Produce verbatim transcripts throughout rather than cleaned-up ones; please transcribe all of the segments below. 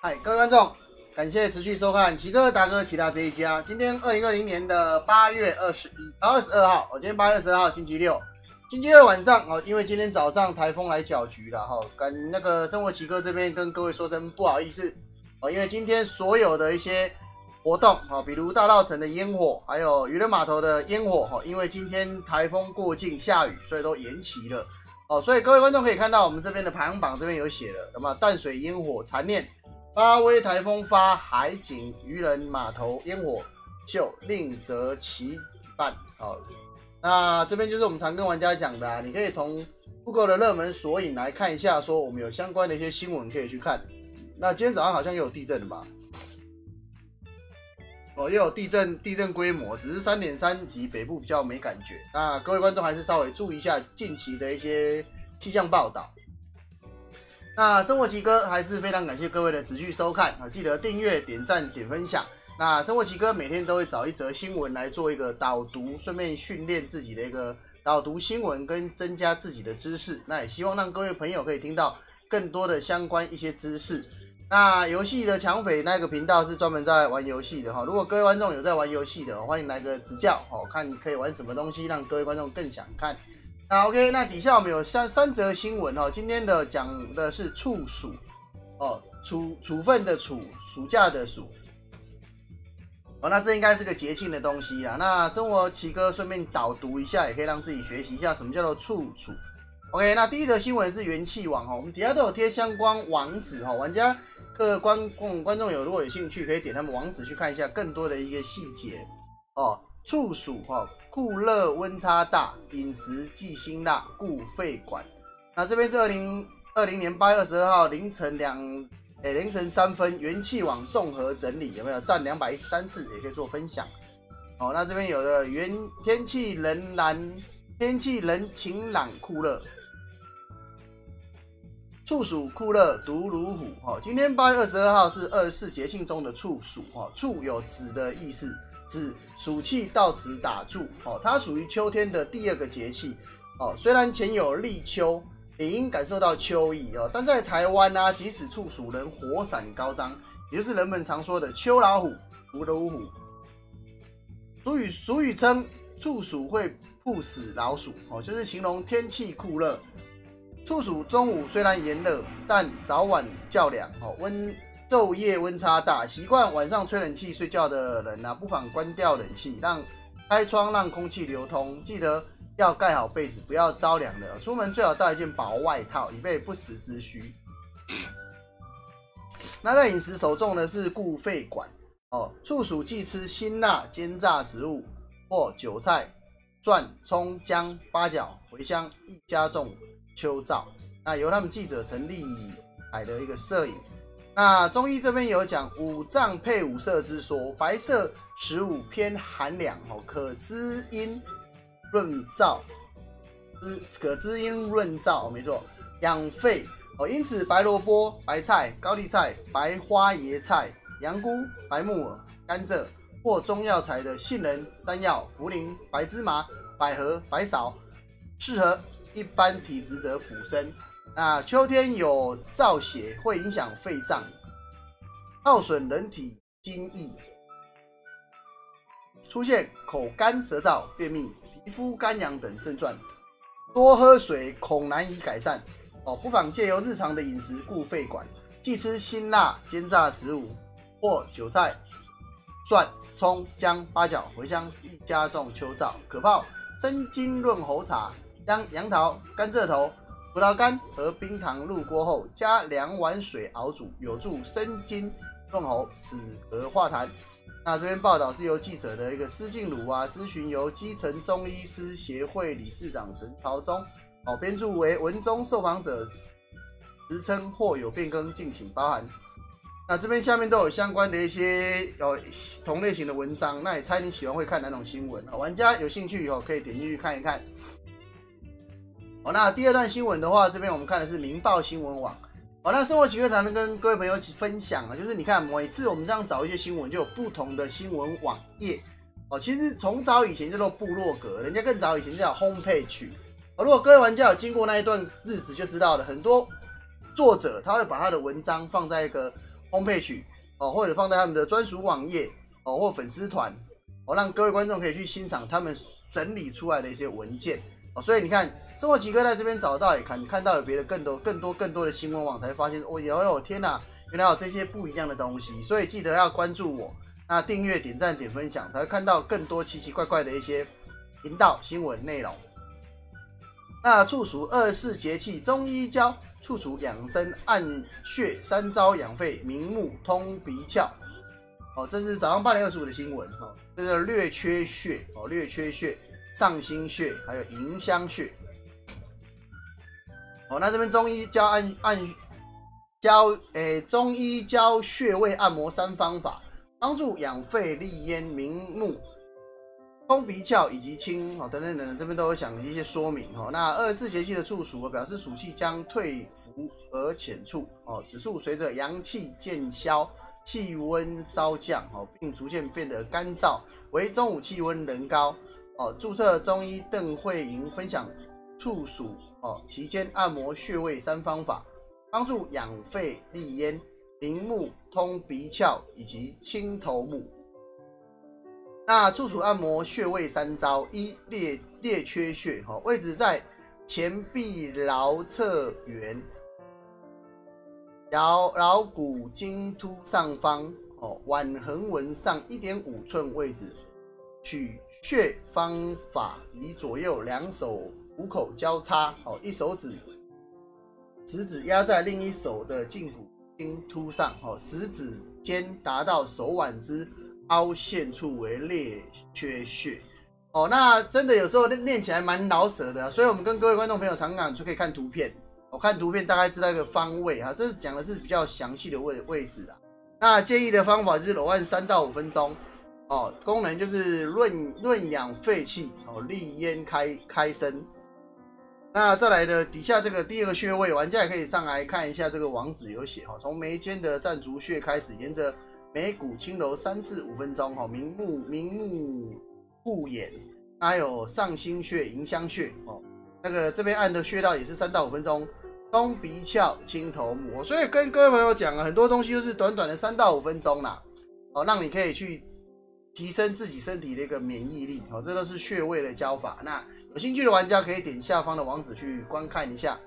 嗨，各位观众，感谢持续收看奇哥达哥奇达这一家。今天二零二零年的八月二十一、二十二号，我、哦、今天八月二十二号星期六，星期六晚上哦，因为今天早上台风来搅局了哈，跟那个生活奇哥这边跟各位说声不好意思哦，因为今天所有的一些活动啊，比如大稻埕的烟火，还有渔人码头的烟火哈，因为今天台风过境下雨，所以都延期了哦。所以各位观众可以看到我们这边的排行榜这边有写了，有没有淡水烟火残念？发威台风发海景渔人码头烟火秀另择期举办。好，那这边就是我们常跟玩家讲的啊，你可以从 Google 的热门索引来看一下，说我们有相关的一些新闻可以去看。那今天早上好像也有地震了嘛？哦，也有地震，地震规模只是 三点三 级，北部比较没感觉。那各位观众还是稍微注意一下近期的一些气象报道。那生活奇哥还是非常感谢各位的持续收看啊，记得订阅、点赞、点分享。那生活奇哥每天都会找一则新闻来做一个导读，顺便训练自己的一个导读新闻跟增加自己的知识。那也希望让各位朋友可以听到更多的相关一些知识。那游戏的抢匪那个频道是专门在玩游戏的哈，如果各位观众有在玩游戏的，欢迎来个指教哦，看可以玩什么东西，让各位观众更想看。那 OK， 那底下我们有三三则新闻哦。今天的讲的是处暑哦，处处分的处，暑假的暑哦。那这应该是个节庆的东西啊。那生活奇哥顺便导读一下，也可以让自己学习一下什么叫做处暑。OK， 那第一则新闻是元气网哈，我们底下都有贴相关网址哈，玩家各观众观众有如果有兴趣，可以点他们网址去看一下更多的一个细节哦。处暑哈。酷热温差大，饮食忌辛辣，故肺管。那这边是二零二零年八月二十二号凌晨两诶凌晨三分，元气网综合整理有没有占两百一十三次，也可以做分享。哦，那这边有的原天气仍然天气仍晴朗酷热，处暑酷热独如虎。哦，今天八月二十二号是二十四节庆中的处暑。哦，处有子的意思。指暑气到此打住哦，它属于秋天的第二个节气哦。虽然前有立秋，也应感受到秋意哦，但在台湾啊，即使处暑仍火伞高张，也就是人们常说的秋老虎、独老虎。俗语俗语称处暑会扑死老鼠哦，就是形容天气酷热。处暑中午虽然炎热，但早晚较凉哦，温。昼夜温差大，习惯晚上吹冷气睡觉的人啊，不妨关掉冷气，让开窗让空气流通。记得要盖好被子，不要着凉了。出门最好带一件薄外套，以备不时之需。那在饮食首重的是顾肺管哦，处暑忌吃辛辣煎炸食物或韭菜、蒜、葱、姜、八角、茴香，易加重秋燥。那由他们记者陈立海的一个摄影。那中医这边有讲五脏配五色之说，白色食物偏寒凉哦，可滋阴润燥，可滋阴润燥，没错，养肺哦。因此，白萝卜、白菜、高丽菜、白花椰菜、羊菇、白木耳、甘蔗或中药材的杏仁、山药、茯苓、白芝麻、百合、白芍，适合一般体质者补身。那秋天有燥血，会影响肺脏，耗损人体津液，出现口干舌燥、便秘、皮肤干痒等症状。多喝水恐难以改善哦，不妨借由日常的饮食顾肺管，忌吃辛辣煎炸食物或韭菜、蒜、葱、姜、八角、茴香，易加重秋燥。可泡生津润喉茶，将杨桃、甘蔗头、葡萄干和冰糖入锅后，加两碗水熬煮，有助生津润喉、止咳化痰。那这边报道是由记者的一个施静茹啊，咨询由基层中医师协会理事长陈朝忠哦编著为文中受访者职称或有变更，敬请包涵。那这边下面都有相关的一些呃同类型的文章，那也猜你喜欢会看哪种新闻？玩家有兴趣以后可以点进去看一看。哦，那第二段新闻的话，这边我们看的是民报新闻网。哦，那生活奇哥才能跟各位朋友一起分享啊，就是你看每次我们这样找一些新闻，就有不同的新闻网页。哦，其实从早以前叫做部落格，人家更早以前叫 homepage。哦，如果各位玩家有经过那一段日子，就知道了很多作者他会把他的文章放在一个烘焙曲哦，或者放在他们的专属网页哦或粉丝团哦，让各位观众可以去欣赏他们整理出来的一些文件哦。所以你看，生活奇哥在这边找到也看看到有别的更多更多更多的新闻网，才发现哦，哟哟天哪，原来有这些不一样的东西。所以记得要关注我，那订阅、点赞、点分享，才会看到更多奇奇怪怪的一些频道新闻内容。那处暑二十四节气，中医教处暑养生按穴三招养肺明目通鼻窍。哦，这是早上八点二十五的新闻哦。这个略缺穴哦，略缺穴、上心穴还有迎香穴。哦，那这边中医教按按教诶，中医教穴位按摩三方法，帮助养肺利咽明目。通鼻窍以及清哦等等等等，这边都有讲一些说明哦。那二十四节气的处暑表示暑气将退伏而潜处哦，此处随着阳气渐消，气温稍降哦，并逐渐变得干燥，为中午气温仍高哦。注册中医邓慧莹分享处暑哦期间按摩穴位三方法，帮助养肺利咽、明目、通鼻窍以及清头目。那处暑按摩穴位三招：一、列列缺穴，哦，位置在前臂桡侧缘、桡桡骨茎突上方，哦，腕横纹上 一点五 寸位置。取穴方法以左右两手虎口交叉，哦，一手指食指压在另一手的胫骨茎突上，哦，食指尖达到手腕之凹陷处为列缺穴哦。那真的有时候练起来蛮老舍的，啊，所以我们跟各位观众朋友常讲就可以看图片，我，哦，看图片大概知道一个方位啊，这是讲的是比较详细的位位置啦。那建议的方法就是揉按三到五分钟哦，功能就是润润养肺气哦，利咽开开声。那再来的底下这个第二个穴位，玩家也可以上来看一下这个网址有写哦，从眉间的暂足穴开始，沿着眉骨轻揉三至五分钟，明目明目护眼，还有上心穴、迎香穴哦。那个这边按的穴道也是三到五分钟，通鼻窍、清头目。所以跟各位朋友讲啊，很多东西就是短短的三到五分钟啦，哦，让你可以去提升自己身体的一个免疫力哦。这都是穴位的教法。那有兴趣的玩家可以点下方的网址去观看一下。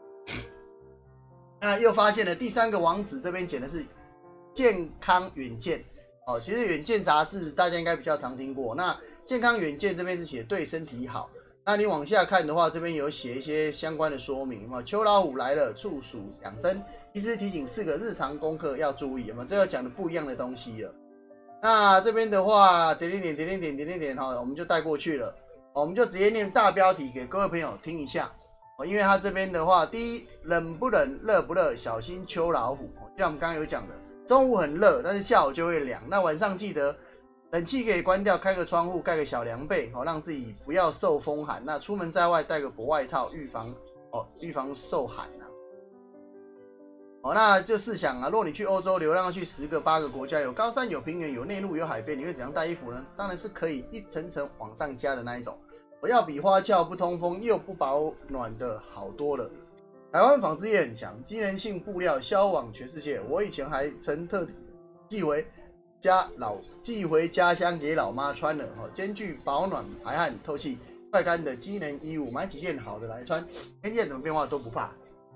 那又发现了第三个网址，这边剪的是健康远见哦，其实远见杂志大家应该比较常听过。那健康远见这边是写对身体好，那你往下看的话，这边有写一些相关的说明嘛。秋老虎来了，处暑养生，医师提醒四个日常功课要注意嘛，这要讲的不一样的东西了。那这边的话，点点点点点点点点点哈，我们就带过去了，我们就直接念大标题给各位朋友听一下哦，因为它这边的话，第一，冷不冷，热不热，小心秋老虎。就像我们刚刚有讲的。中午很热，但是下午就会凉。那晚上记得冷气可以关掉，开个窗户，盖个小凉被，哦，让自己不要受风寒。那出门在外带个薄外套，预防哦，预防受寒啊。哦，那就试想啊，如果你去欧洲流浪去十个八个国家，有高山，有平原，有内陆，有海边，你会怎样带衣服呢？当然是可以一层层往上加的那一种，我要比花俏不通风又不保暖的好多了。台湾纺织业很强，机能性布料销往全世界。我以前还曾特地寄回家老寄回家乡给老妈穿了，哦，兼具保暖、排汗、透气、快干的机能衣物，买几件好的来穿，天气怎么变化都不怕。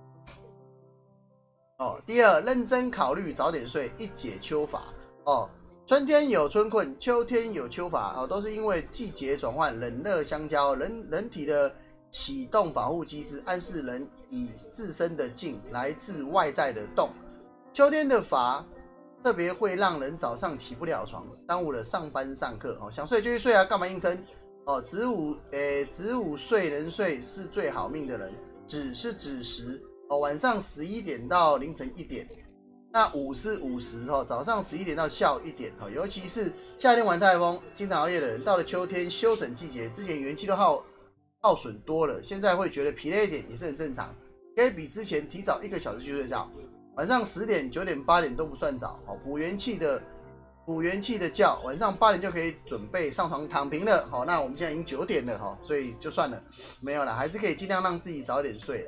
哦，第二，认真考虑早点睡，一解秋乏。哦，春天有春困，秋天有秋乏，哦，都是因为季节转换，冷热相交，人人体的启动保护机制，暗示人以自身的静来自外在的动。秋天的乏特别会让人早上起不了床，耽误了上班上课。哦，想睡就去睡啊，干嘛硬撑？哦，子午诶，子午睡能睡是最好命的人。子是子时，哦，晚上十一点到凌晨一点。那午是午时，哦，早上十一点到下午一点。哦，尤其是夏天玩太疯、经常熬夜的人，到了秋天休整季节，之前元气都耗耗损多了，现在会觉得疲累一点也是很正常，可以比之前提早一个小时去睡觉。晚上十点、九点、八点都不算早，哦，补元气的补元气的觉，晚上八点就可以准备上床躺平了。好，那我们现在已经九点了，哈，所以就算了，没有了，还是可以尽量让自己早点睡啦。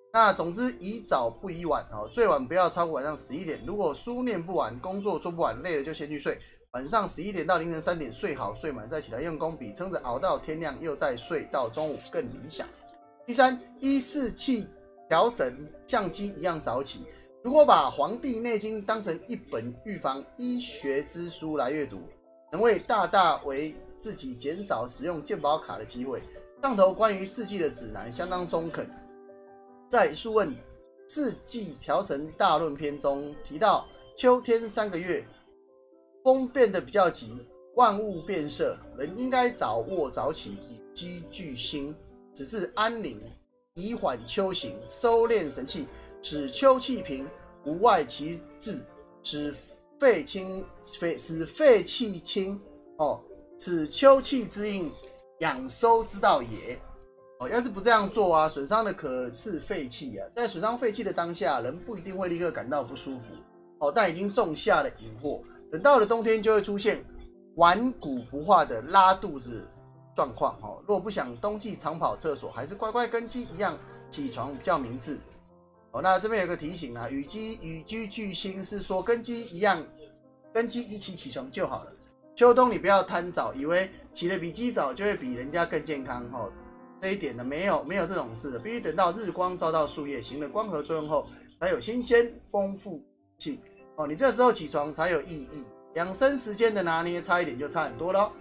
那总之宜早不宜晚哦，最晚不要超过晚上十一点。如果书念不完，工作做不完，累了就先去睡。晚上十一点到凌晨三点睡好睡满，再起来用功，比撑着熬到天亮又再睡到中午更理想。第三，依士气调神，像鸡一样早起。如果把《黄帝内经》当成一本预防医学之书来阅读，能为大大为自己减少使用健保卡的机会。上头关于四季的指南相当中肯，在《数问四季调神大论篇》中提到，秋天三个月，风变得比较急，万物变色，人应该早卧早起，以积聚心，使之安宁，以缓秋行，收敛神气，使秋气平，无外其志，使肺清，使肺气清。哦，此秋气之应，养收之道也。哦，要是不这样做啊，损伤的可是肺气啊。在损伤肺气的当下，人不一定会立刻感到不舒服。哦，但已经种下了隐祸。等到了冬天，就会出现顽固不化的拉肚子状况。哦，若不想冬季常跑厕所，还是乖乖跟鸡一样起床比较明智。哦，那这边有个提醒啊，与鸡与鸡俱兴是说跟鸡一样，跟鸡一起起床就好了。秋冬你不要贪早，以为起得比鸡早就会比人家更健康。哦，这一点呢，没有没有这种事的，必须等到日光照到树叶，行了光合作用后，才有新鲜丰富气。哦，你这时候起床才有意义。养生时间的拿捏差一点就差很多咯。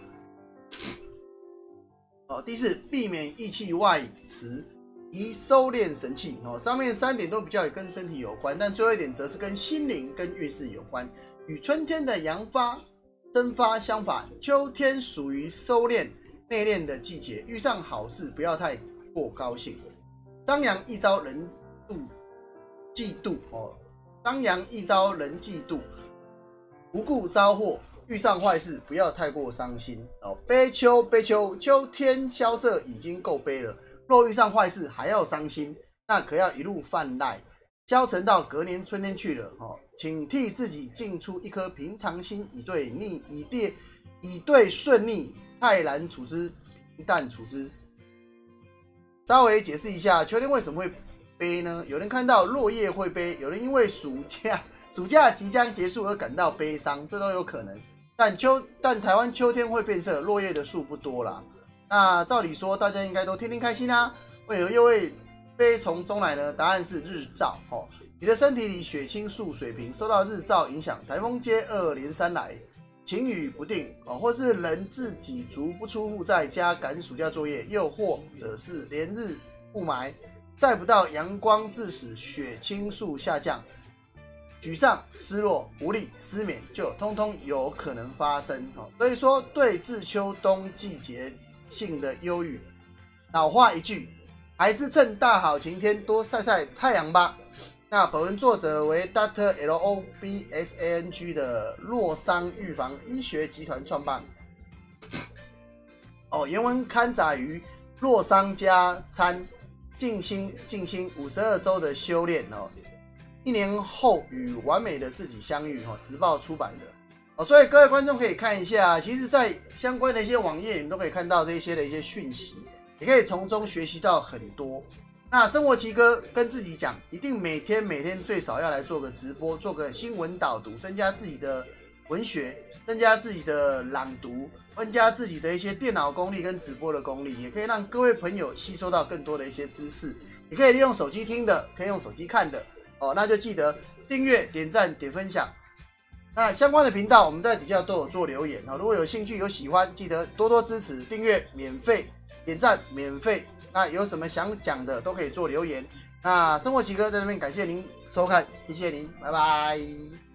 哦，第四，避免意气外驰，宜收敛神气。哦，上面三点都比较跟身体有关，但最后一点则是跟心灵跟运势有关，与春天的阳发蒸发相反。秋天属于收敛内敛的季节，遇上好事不要太过高兴。张扬一招人妒嫉妒哦，张扬一招人嫉妒，无故遭祸。遇上坏事不要太过伤心哦。悲秋悲秋，秋天萧瑟已经够悲了，若遇上坏事还要伤心，那可要一路泛滥，消沉到隔年春天去了哦。请替自己静出一颗平常心，以对逆以对以对顺逆，泰然处之，平淡处之。稍微解释一下，秋天为什么会悲呢？有人看到落叶会悲，有人因为暑假暑假即将结束而感到悲伤，这都有可能。但秋但台湾秋天会变色，落叶的数不多啦。那照理说，大家应该都天天开心啊，为何又会悲从中来呢？答案是日照哦。你的身体里血清素水平受到日照影响，台风接二连三来，晴雨不定哦，或是人自己足不出户，在家赶暑假作业，又或者是连日雾霾，晒不到阳光，致使血清素下降。沮丧、失落、无力、失眠，就通通有可能发生。所以说，对治秋冬季节性的忧郁，老话一句，还是趁大好晴天多晒晒太阳吧。那本文作者为 Doctor L O B S A N G 的洛桑预防医学集团创办。哦，原文刊载于洛桑加参静心静心五十二周的修炼哦。一年后与完美的自己相遇，时报出版的哦，所以各位观众可以看一下，其实在相关的一些网页，你都可以看到这些的一些讯息，也可以从中学习到很多。那生活奇哥跟自己讲，一定每天每天最少要来做个直播，做个新闻导读，增加自己的文学，增加自己的朗读，增加自己的一些电脑功力跟直播的功力，也可以让各位朋友吸收到更多的一些知识。你可以利用手机听的，可以用手机看的。哦，那就记得订阅、点赞、点分享。那相关的频道我们在底下都有做留言哦，如果有兴趣、有喜欢，记得多多支持、订阅免费、点赞免费。那有什么想讲的都可以做留言。那生活奇哥在这边感谢您收看，谢谢您，拜拜。